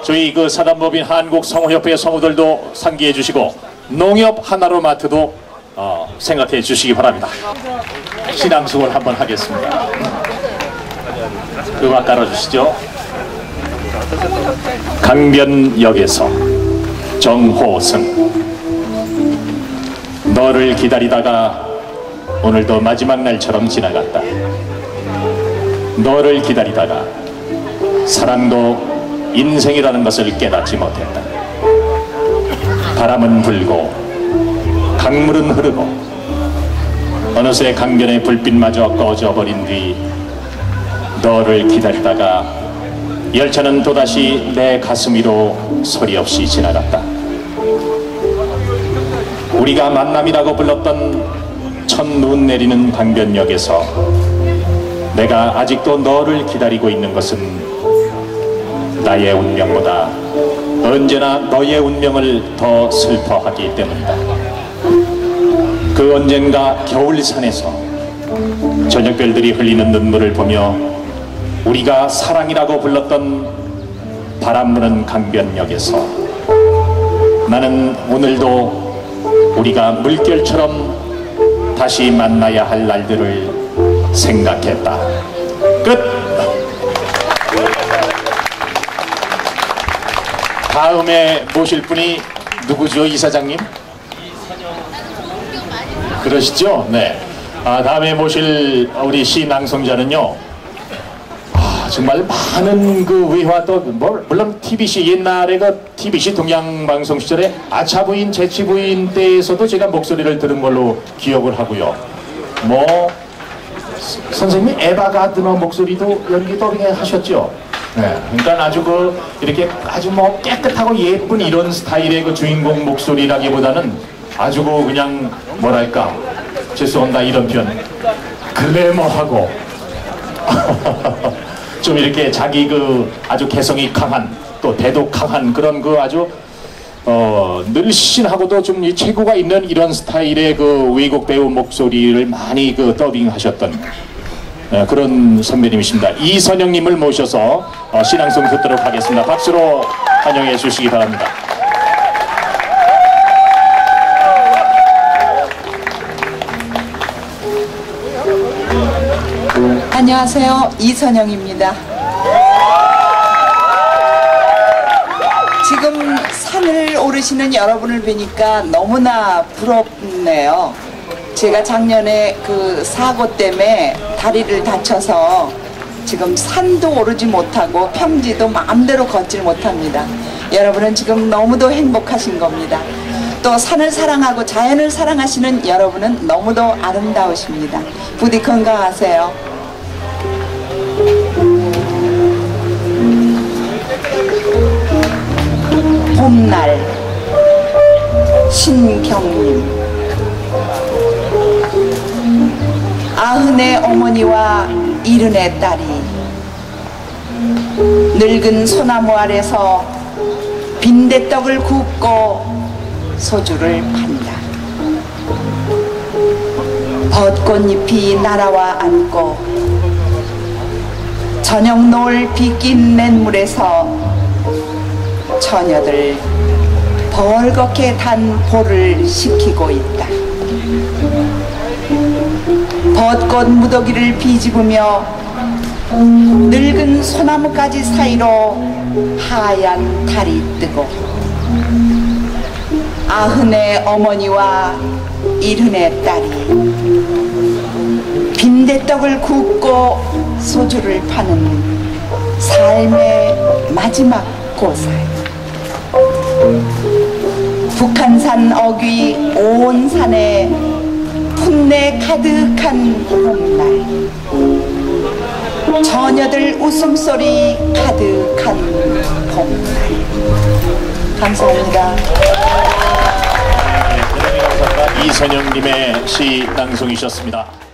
저희 그 사단법인 한국성우협회 성우들도 상기해 주시고 농협 하나로마트도 생각해 주시기 바랍니다. 신앙송을 한번 하겠습니다. 음악 깔아주시죠. 강변역에서 정호승. 너를 기다리다가 오늘도 마지막 날처럼 지나갔다. 너를 기다리다가 사랑도 인생이라는 것을 깨닫지 못했다. 바람은 불고 강물은 흐르고 어느새 강변의 불빛마저 꺼져버린 뒤 너를 기다리다가 열차는 또다시 내 가슴 위로 소리 없이 지나갔다. 우리가 만남이라고 불렀던 첫눈 내리는 강변역에서 내가 아직도 너를 기다리고 있는 것은 나의 운명보다 언제나 너의 운명을 더 슬퍼하기 때문이다. 그 언젠가 겨울산에서 저녁별들이 흘리는 눈물을 보며 우리가 사랑이라고 불렀던 바람 부는 강변역에서 나는 오늘도 우리가 물결처럼 다시 만나야 할 날들을 생각했다. 끝! 다음에 모실 분이 누구죠, 이사장님? 그러시죠? 네. 다음에 모실 우리 시낭송자는요. 정말 많은 그 외화 또 물론 TBC 옛날에 그 TBC 동양방송 시절에 아차부인 재치부인 때에서도 제가 목소리를 들은 걸로 기억을 하고요. 선생님 에바 가드너 목소리도 연기 더빙 하셨죠? 네. 그러니까 아주 이렇게 아주 깨끗하고 예쁜 이런 스타일의 그 주인공 목소리라기보다는 아주 그냥 뭐랄까 죄송합니다 이런 표현 글래머하고 좀 이렇게 자기 아주 개성이 강한 또 대도 강한 그런 아주 늘씬하고도 좀 이 체구가 있는 이런 스타일의 외국 배우 목소리를 많이 더빙하셨던 그런 선배님이십니다. 이선영님을 모셔서 신앙송 듣도록 하겠습니다. 박수로 환영해 주시기 바랍니다. 안녕하세요. 이선영입니다. 지금 산을 오르시는 여러분을 뵈니까 너무나 부럽네요. 제가 작년에 사고 때문에 다리를 다쳐서 지금 산도 오르지 못하고 평지도 마음대로 걷질 못합니다. 여러분은 지금 너무도 행복하신 겁니다. 또 산을 사랑하고 자연을 사랑하시는 여러분은 너무도 아름다우십니다. 부디 건강하세요. 봄날 신경님. 아흔의 어머니와 일흔의 딸이 늙은 소나무 아래서 빈대떡을 굽고 소주를 판다. 벚꽃잎이 날아와 앉고 저녁 노을 빗긴 냇물에서 처녀들 벌겋게 단 볼을 식히고 있다. 벚꽃 무더기를 비집으며 늙은 소나무가지 사이로 하얀 달이 뜨고 아흔의 어머니와 일흔의 딸이 빈대떡을 굽고 소주를 파는 삶의 마지막 고사. 북한산 어귀 온 산에 풋내 가득한 봄날, 처녀들 웃음소리 가득한 봄날. 감사합니다. 이선영님의 시 낭송이셨습니다.